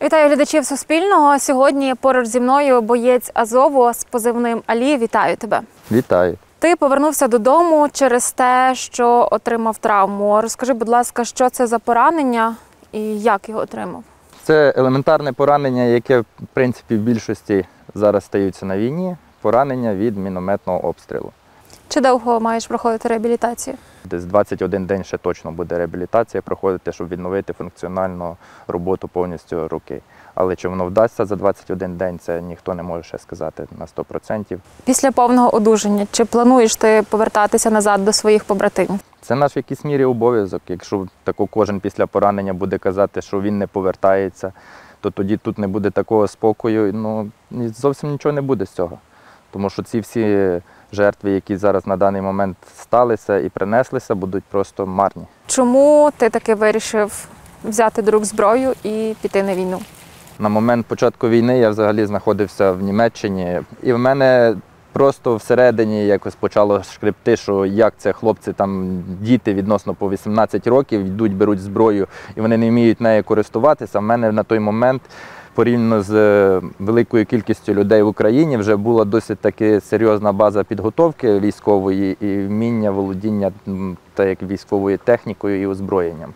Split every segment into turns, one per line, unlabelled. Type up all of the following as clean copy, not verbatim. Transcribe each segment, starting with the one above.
Вітаю глядачів Суспільного. Сьогодні поруч зі мною боєць Азову з позивним Алі. Вітаю тебе.
Вітаю.
Ти повернувся додому через те, що отримав травму. Розкажи, будь ласка, що це за поранення і як його отримав?
Це елементарне поранення, яке, в принципі, в більшості зараз стаються на війні. Поранення від мінометного обстрілу.
Чи довго маєш проходити реабілітацію?
Десь 21 день ще точно буде реабілітація проходити, щоб відновити функціональну роботу повністю руки. Але чи воно вдасться за 21 день, це ніхто не може ще сказати на 100%.
Після повного одужання, чи плануєш ти повертатися назад до своїх побратимів?
Це наш в якійсь мірі обов'язок. Якщо тако кожен після поранення буде казати, що він не повертається, то тоді тут не буде такого спокою. Зовсім нічого не буде з цього. Тому що ці всі жертви, які зараз на даний момент сталися і принеслися, будуть просто марні.
Чому ти таки вирішив взяти до рук зброю і піти на війну?
На момент початку війни я взагалі знаходився в Німеччині, і в мене просто всередині якось почало шкребти, що як це хлопці, там діти відносно по 18 років йдуть, беруть зброю і вони не вміють нею користуватися. В мене на той момент порівняно з великою кількістю людей в Україні вже була досить таки серйозна база підготовки військової і вміння володіння військовою технікою і озброєнням.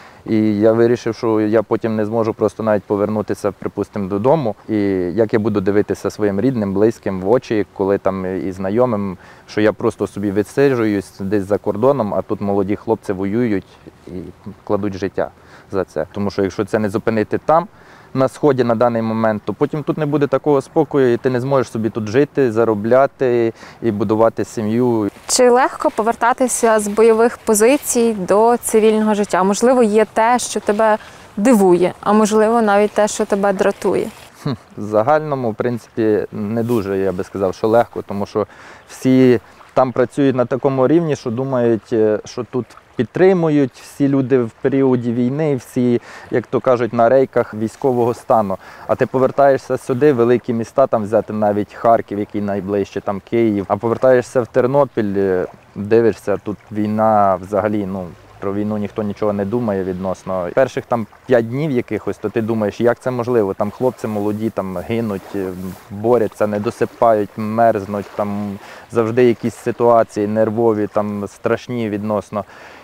І я вирішив, що я потім не зможу просто навіть повернутися, припустимо, додому. І як я буду дивитися своїм рідним, близьким в очі, коли там і знайомим, що я просто собі відсиджуюсь десь за кордоном, а тут молоді хлопці воюють і кладуть життя за це. Тому що якщо це не зупинити там, на Сході на даний момент, то потім тут не буде такого спокою, і ти не зможеш собі тут жити, заробляти і будувати сім'ю.
Чи легко повертатися з бойових позицій до цивільного життя? Можливо, є те, що тебе дивує, а можливо, навіть те, що тебе дратує?
В загальному, в принципі, не дуже, я би сказав, що легко, тому що всі там працюють на такому рівні, що думають, що тут підтримують всі люди в періоді війни, всі, як то кажуть, на рейках військового стану. А ти повертаєшся сюди, великі міста, там взяти навіть Харків, який найближче, там Київ, а повертаєшся в Тернопіль, дивишся, тут війна взагалі, про війну ніхто нічого не думає відносно. Перших там 5 днів якихось, то ти думаєш, як це можливо? Там хлопці молоді там гинуть, борються, не досипають, мерзнуть, там завжди якісь ситуації нервові, там страшні відносно.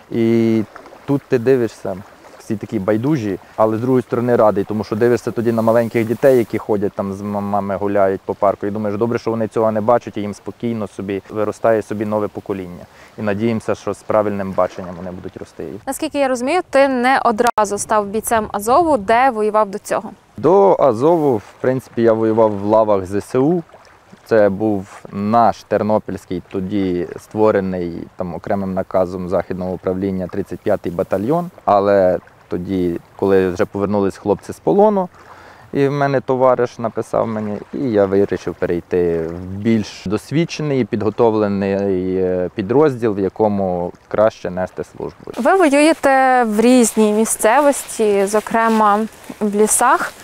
І тут ти дивишся, всі такі байдужі, але з другої сторони радий, тому що дивишся тоді на маленьких дітей, які ходять там з мамами гуляють по парку, і думаєш, добре, що вони цього не бачать, і їм спокійно собі виростає собі нове покоління. І надіємося, що з правильним баченням вони будуть рости.
Наскільки я розумію, ти не одразу став бійцем Азову, де воював до цього?
До Азову, в принципі, я воював в лавах ЗСУ. Це був наш Тернопільський, тоді створений там окремим наказом Західного управління 35-й батальйон. Але тоді, коли вже повернулись хлопці з полону, і в мене товариш написав мені, і я вирішив перейти в більш досвідчений і підготовлений підрозділ, в якому краще нести службу.
Ви воюєте в різній місцевості, зокрема в лісах.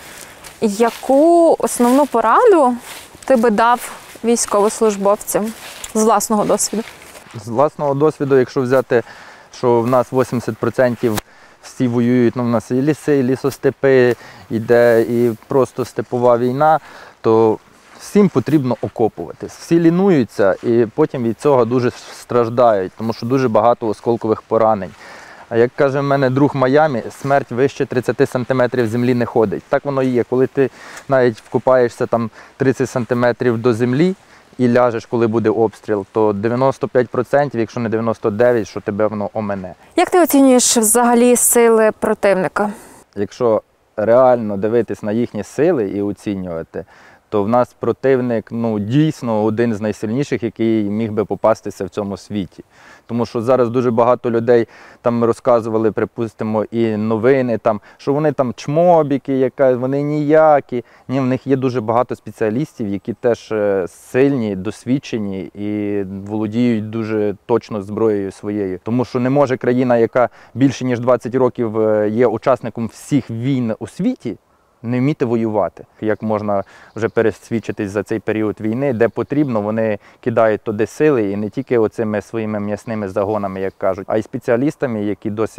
Яку основну пораду ти би дав військовослужбовцям з власного досвіду?
З власного досвіду, якщо взяти, що в нас 80% всі воюють, в нас і ліси, і лісостепи, іде і просто степова війна, то всім потрібно окопуватись. Всі лінуються і потім від цього дуже страждають, тому що дуже багато осколкових поранень. А як каже в мене друг Майамі, смерть вище 30 сантиметрів землі не ходить. Так воно і є. Коли ти навіть вкопаєшся там 30 сантиметрів до землі і ляжеш, коли буде обстріл, то 95%, якщо не 99%, що тебе воно омине. Як
ти оцінюєш взагалі сили противника?
Якщо реально дивитись на їхні сили і оцінювати, то в нас противник дійсно один з найсильніших, який міг би попастися в цьому світі. Тому що зараз дуже багато людей там розказували, припустимо, і новини, що вони там чмобіки, вони ніякі. Ні, в них є дуже багато спеціалістів, які теж сильні, досвідчені і володіють дуже точно зброєю своєю. Тому що не може країна, яка більше ніж 20 років є учасником всіх війн у світі, не вміти воювати. Як можна вже пересвідчитись за цей період війни, де потрібно, вони кидають туди сили, і не тільки оцими своїми м'ясними загонами, як кажуть, а й спеціалістами, які досить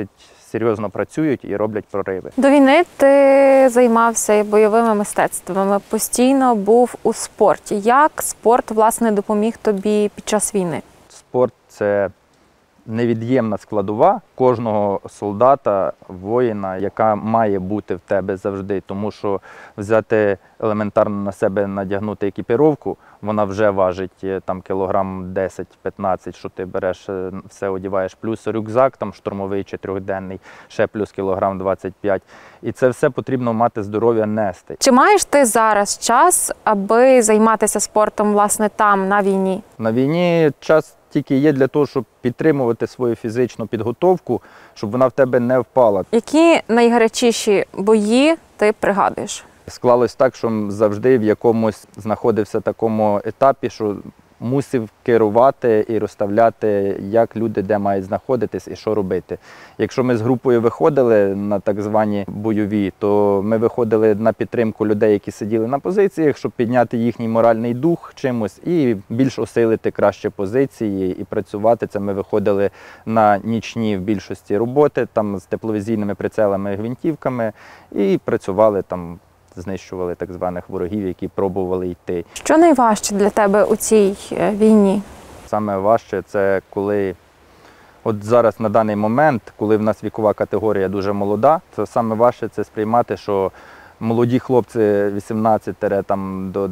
серйозно працюють і роблять прориви.
До війни ти займався і бойовими мистецтвами, постійно був у спорті. Як спорт, власне, допоміг тобі під час війни?
Спорт – це невід'ємна складова кожного солдата, воїна, яка має бути в тебе завжди. Тому що взяти елементарно на себе, надягнути екіпіровку, вона вже важить там кілограм 10-15, що ти береш, все одягаєш. Плюс рюкзак там штурмовий чи трьохденний, ще плюс кілограм 25. І це все потрібно мати здоров'я нести.
Чи маєш ти зараз час, аби займатися спортом, власне, там, на війні?
На війні час тільки є для того, щоб підтримувати свою фізичну підготовку, щоб вона в тебе не впала.
Які найгарячіші бої ти пригадуєш?
Склалось так, що завжди в якомусь знаходився такому етапі, що мусив керувати і розставляти, як люди де мають знаходитись і що робити. Якщо ми з групою виходили на так звані бойові, то ми виходили на підтримку людей, які сиділи на позиціях, щоб підняти їхній моральний дух чимось і більш осилити краще позиції і працювати. Це ми виходили на нічні в більшості роботи, там з тепловізійними прицелами, гвинтівками і працювали там, знищували так званих ворогів, які пробували йти.
Що найважче для тебе у цій війні?
Саме важче це коли, от зараз на даний момент, коли в нас вікова категорія дуже молода, то саме важче це сприймати, що молоді хлопці 18 до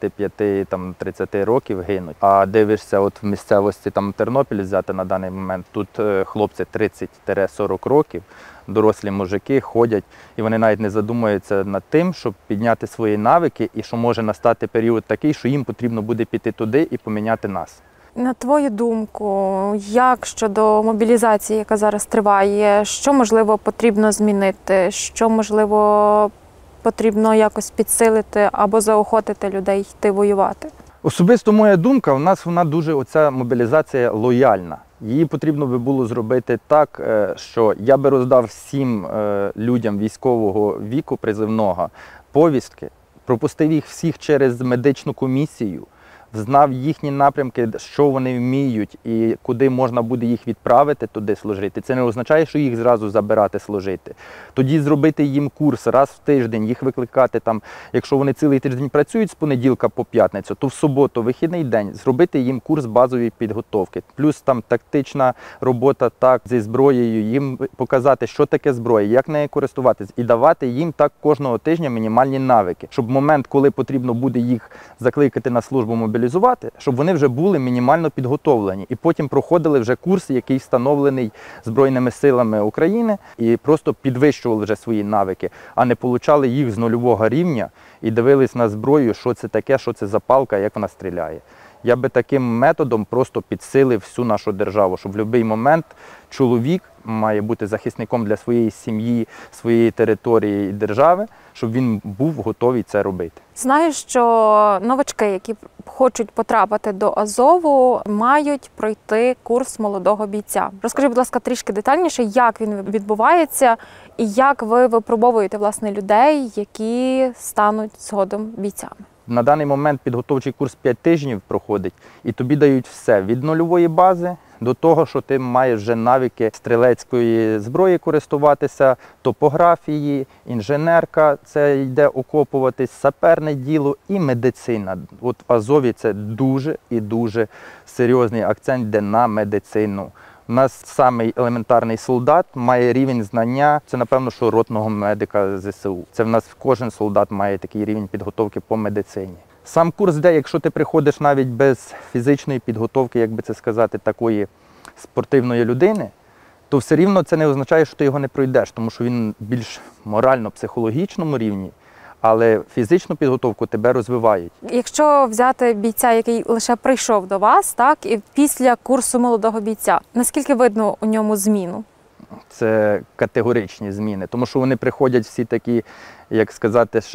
25-30 років гинуть. А дивишся от в місцевості там Тернопіль взяти на даний момент, тут хлопці 30-40 років, дорослі мужики ходять, і вони навіть не задумуються над тим, щоб підняти свої навики, і що може настати період такий, що їм потрібно буде піти туди і поміняти нас.
На твою думку, як щодо мобілізації, яка зараз триває, що, можливо, потрібно змінити, що, можливо, потрібно якось підсилити або заохотити людей йти воювати?
Особисто моя думка, у нас вона дуже, оця мобілізація лояльна. Її потрібно би було зробити так, що я би роздав всім людям військового віку призивного повістки, пропустив їх всіх через медичну комісію, знав їхні напрямки, що вони вміють і куди можна буде їх відправити туди служити. Це не означає, що їх зразу забирати служити. Тоді зробити їм курс раз в тиждень, їх викликати там, якщо вони цілий тиждень працюють з понеділка по п'ятницю, то в суботу, вихідний день, зробити їм курс базової підготовки. Плюс там тактична робота так зі зброєю, їм показати, що таке зброя, як нею користуватись, і давати їм так кожного тижня мінімальні навики, щоб в момент, коли потрібно буде їх закликати на службу мобілізувати, щоб вони вже були мінімально підготовлені і потім проходили вже курс, який встановлений Збройними силами України, і просто підвищували вже свої навики, а не получали їх з нульового рівня і дивились на зброю, що це таке, що це за палка, як вона стріляє. Я би таким методом просто підсилив всю нашу державу, щоб в будь-який момент чоловік має бути захисником для своєї сім'ї, своєї території і держави, щоб він був готовий це робити.
Знаю, що новачки, які хочуть потрапити до Азову, мають пройти курс молодого бійця. Розкажи, будь ласка, трішки детальніше, як він відбувається і як ви випробовуєте, власне, людей, які стануть згодом бійцями.
На даний момент підготовчий курс 5 тижнів проходить, і тобі дають все, від нульової бази до того, що ти маєш вже навики стрілецької зброї користуватися, топографії, інженерка, це йде окопуватись, саперне діло і медицина. От в Азові це дуже і дуже серйозний акцент йде на медицину. У нас самий елементарний солдат має рівень знання, це, напевно, що ротного медика ЗСУ. Це в нас кожен солдат має такий рівень підготовки по медицині. Сам курс, де якщо ти приходиш навіть без фізичної підготовки, як би це сказати, такої спортивної людини, то все рівно це не означає, що ти його не пройдеш, тому що він більш морально-психологічному рівні, але фізичну підготовку тебе розвивають.
Якщо взяти бійця, який лише прийшов до вас, так, і після курсу молодого бійця, наскільки видно у ньому зміну?
Це категоричні зміни, тому що вони приходять всі такі, як сказати, ще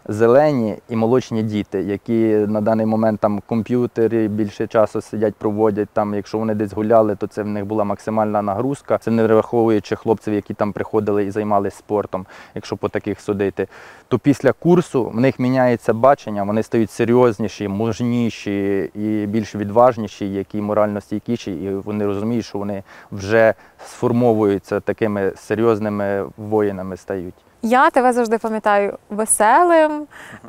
зелені і молочні діти, які на даний момент там комп'ютери більше часу сидять, проводять. Там, якщо вони десь гуляли, то це в них була максимальна нагрузка. Це не враховуючи хлопців, які там приходили і займалися спортом, якщо по таких судити. То після курсу в них міняється бачення, вони стають серйозніші, мужніші і більш відважніші, які морально стійкіші, і вони розуміють, що вони вже сформовуються такими серйозними воїнами стають.
Я тебе завжди пам'ятаю веселим,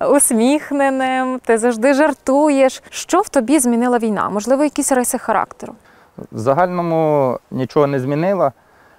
усміхненим, ти завжди жартуєш. Що в тобі змінила війна? Можливо, якісь риси характеру?
В загальному нічого не змінило.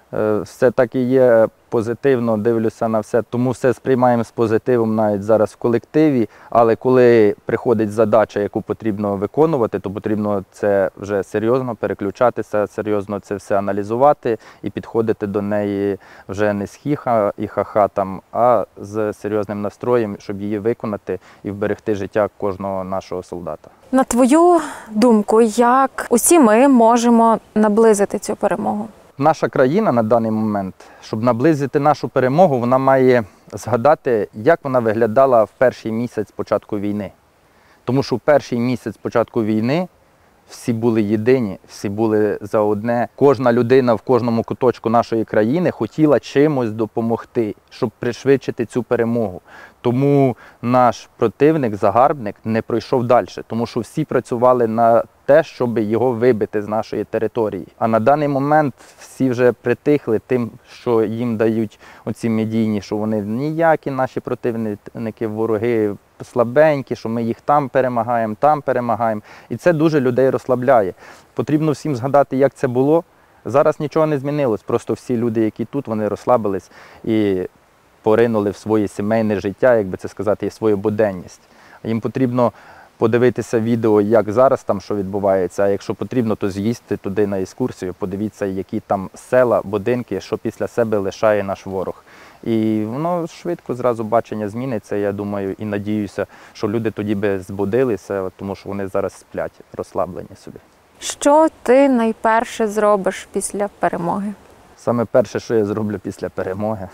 Все так і є, позитивно дивлюся на все, тому все сприймаємо з позитивом навіть зараз в колективі, але коли приходить задача, яку потрібно виконувати, то потрібно це вже серйозно переключатися, серйозно це все аналізувати і підходити до неї вже не з хіха і ха-ха там, а з серйозним настроєм, щоб її виконати і вберегти життя кожного нашого солдата.
На твою думку, як усі ми можемо наблизити цю перемогу?
Наша країна на даний момент, щоб наблизити нашу перемогу, вона має згадати, як вона виглядала в перший місяць початку війни. Тому що в перший місяць початку війни всі були єдині, всі були за одне. Кожна людина в кожному куточку нашої країни хотіла чимось допомогти, щоб пришвидшити цю перемогу. Тому наш противник, загарбник, не пройшов далі, тому що всі працювали на те, щоб його вибити з нашої території. А на даний момент всі вже притихли тим, що їм дають оці медійні, що вони ніякі наші противники, вороги слабенькі, що ми їх там перемагаємо. І це дуже людей розслабляє. Потрібно всім згадати, як це було. Зараз нічого не змінилось, просто всі люди, які тут, вони розслабились і поринули в своє сімейне життя, як би це сказати, і свою буденність. Їм потрібно подивитися відео, як зараз там що відбувається, а якщо потрібно, то з'їздити туди на екскурсію, подивіться, які там села, будинки, що після себе лишає наш ворог. І воно швидко зразу бачення зміниться, я думаю, і надіюся, що люди тоді би збудилися, тому що вони зараз сплять, розслаблені собі.
Що ти найперше зробиш після перемоги?
Саме перше, що я зроблю після перемоги,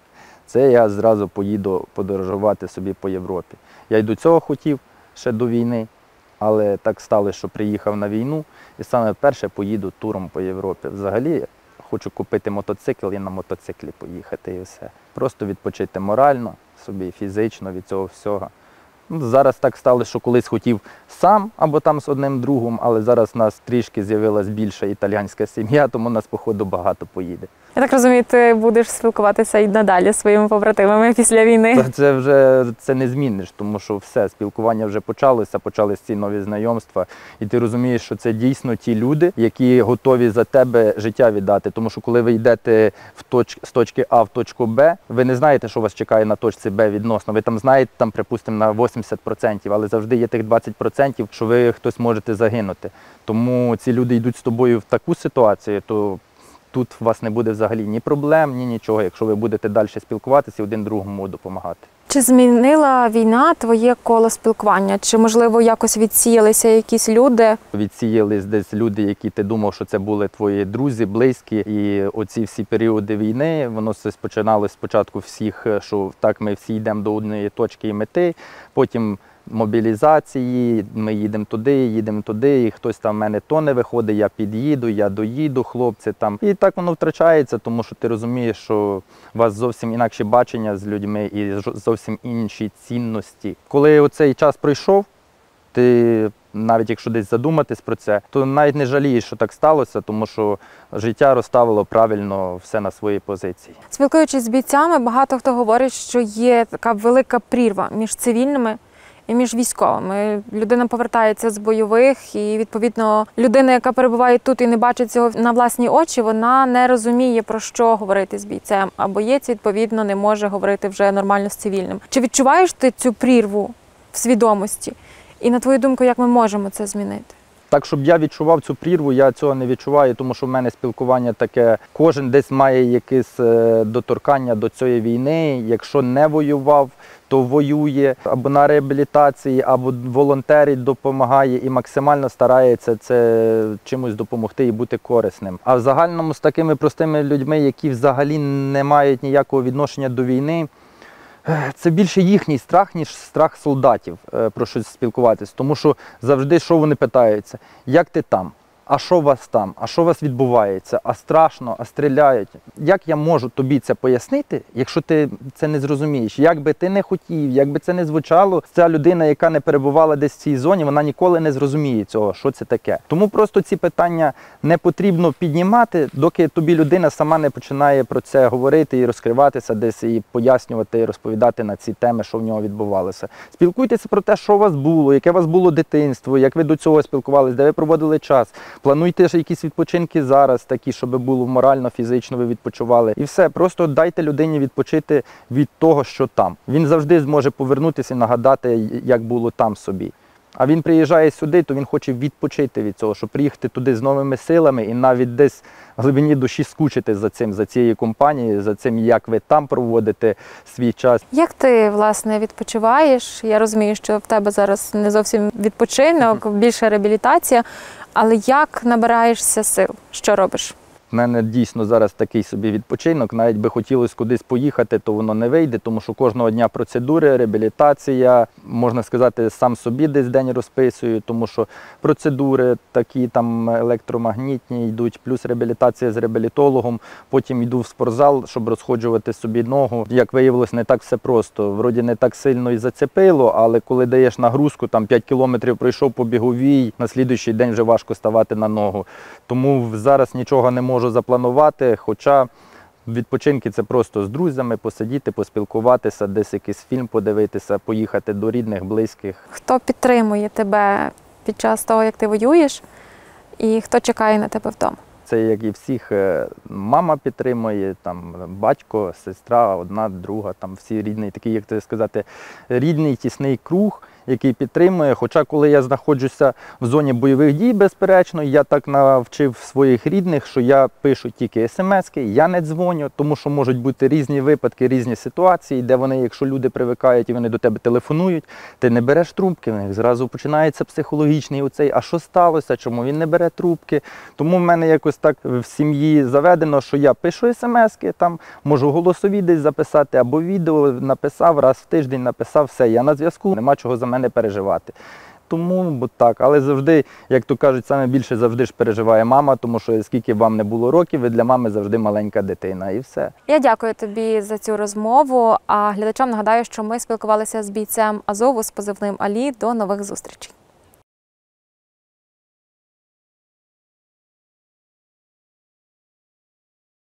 це я зразу поїду подорожувати собі по Європі. Я й до цього хотів, ще до війни, але так сталося, що приїхав на війну і саме перше поїду туром по Європі. Взагалі хочу купити мотоцикл і на мотоциклі поїхати і все. Просто відпочити морально, собі фізично від цього всього. Зараз так сталося, що колись хотів сам або там з одним другом, але зараз у нас трішки з'явилась більша італійська сім'я, тому нас, походу, багато поїде.
Я так розумію, ти будеш спілкуватися і надалі зі своїми побратимами після війни?
Це вже не зміниш, тому що все, спілкування вже почалися ці нові знайомства. І ти розумієш, що це дійсно ті люди, які готові за тебе життя віддати. Тому що коли ви йдете з точки А в точку Б, ви не знаєте, що вас чекає на точці Б відносно. Ви там знаєте, там, припустимо, на 80%, але завжди є тих 20%, що ви хтось можете загинути. Тому ці люди йдуть з тобою в таку ситуацію, то тут у вас не буде взагалі ні проблем, ні нічого, якщо ви будете далі спілкуватися і один другому допомагати.
Чи змінила війна твоє коло спілкування? Чи, можливо, якось відсіялися якісь люди?
Відсіялись десь люди, які ти думав, що це були твої друзі, близькі. І оці всі періоди війни, воно все починалося спочатку всіх, що так ми всі йдемо до однієї точки і мети, потім мобілізації, ми їдемо туди, і хтось там в мене то не виходить, я під'їду, я доїду, хлопці там. І так воно втрачається, тому що ти розумієш, що у вас зовсім інакші бачення з людьми і зовсім інші цінності. Коли оцей час пройшов, ти навіть якщо десь задуматись про це, то навіть не жалієш, що так сталося, тому що життя розставило правильно все на свої позиції.
Спілкуючись з бійцями, багато хто говорить, що є така велика прірва між цивільними і між військовими. Людина повертається з бойових і, відповідно, людина, яка перебуває тут і не бачить цього на власні очі, вона не розуміє, про що говорити з бійцем, а боєць, відповідно, не може говорити вже нормально з цивільним. Чи відчуваєш ти цю прірву в свідомості? І, на твою думку, як ми можемо це змінити?
Так, щоб я відчував цю прірву, я цього не відчуваю, тому що в мене спілкування таке, кожен десь має якесь доторкання до цієї війни. Якщо не воював, то воює, або на реабілітації, або волонтерить, допомагає і максимально старається це чимось допомогти і бути корисним. А в загальному з такими простими людьми, які взагалі не мають ніякого відношення до війни, Це більше їхній страх, ніж страх солдатів про щось спілкуватись. Тому що завжди, що вони питаються, як ти там? А що у вас там? А що у вас відбувається? А страшно, а стріляють. Як я можу тобі це пояснити, якщо ти це не зрозумієш? Як би ти не хотів, як би це не звучало, ця людина, яка не перебувала десь в цій зоні, вона ніколи не зрозуміє цього, що це таке. Тому просто ці питання не потрібно піднімати, доки тобі людина сама не починає про це говорити і розкриватися десь, і пояснювати, і розповідати на ці теми, що в нього відбувалося. Спілкуйтеся про те, що у вас було, яке у вас було дитинство, як ви до цього спілкувалися, де ви проводили час. Плануйте ж якісь відпочинки зараз, такі, щоб було морально, фізично ви відпочивали. І все, просто дайте людині відпочити від того, що там. Він завжди зможе повернутися і нагадати, як було там собі. А він приїжджає сюди, то він хоче відпочити від цього, щоб приїхати туди з новими силами і навіть десь в глибині душі скучити за цим, за цією компанією, за цим, як ви там проводите свій час.
Як ти, власне, відпочиваєш? Я розумію, що в тебе зараз не зовсім відпочинок, більше реабілітація, але як набираєшся сил? Що робиш?
У мене дійсно зараз такий собі відпочинок, навіть би хотілося кудись поїхати, то воно не вийде, тому що кожного дня процедури, реабілітація, можна сказати, сам собі десь день розписую, тому що процедури такі там електромагнітні йдуть, плюс реабілітація з реабілітологом, потім йду в спортзал, щоб розходжувати собі ногу. Як виявилось, не так все просто. Вроді не так сильно і зацепило, але коли даєш нагрузку, там 5 кілометрів пройшов по біговій, на слідуючий день вже важко ставати на ногу. Тому зараз нічого не можу запланувати, хоча відпочинки це просто з друзями посидіти, поспілкуватися, десь якийсь фільм подивитися, поїхати до рідних, близьких.
Хто підтримує тебе під час того, як ти воюєш, і хто чекає на тебе вдома?
Це, як і всіх, мама підтримує, там, батько, сестра, одна, друга, там всі рідний, такий, як це сказати, рідний, тісний круг, який підтримує. Хоча, коли я знаходжуся в зоні бойових дій, безперечно, я так навчив своїх рідних, що я пишу тільки смски, я не дзвоню, тому що можуть бути різні випадки, різні ситуації, де вони, якщо люди привикають і вони до тебе телефонують, ти не береш трубки, в них зразу починається психологічний оцей, а що сталося, чому він не бере трубки. Тому в мене якось так в сім'ї заведено, що я пишу смски, там можу голосові десь записати або відео написав, раз в тиждень написав, все, я на зв'язку, нема чого за мене переживати. Тому, бо так, але завжди, як то кажуть, саме більше завжди ж переживає мама, тому що скільки б вам не було років, ви для мами завжди маленька дитина, і все.
Я дякую тобі за цю розмову, а глядачам нагадаю, що ми спілкувалися з бійцем Азову з позивним Алі. До нових зустрічей.